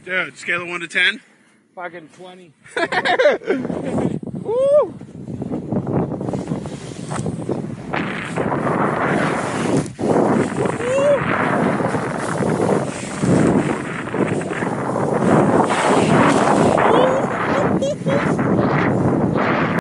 Dude, scale of 1 to 10? Fucking 20. Woo!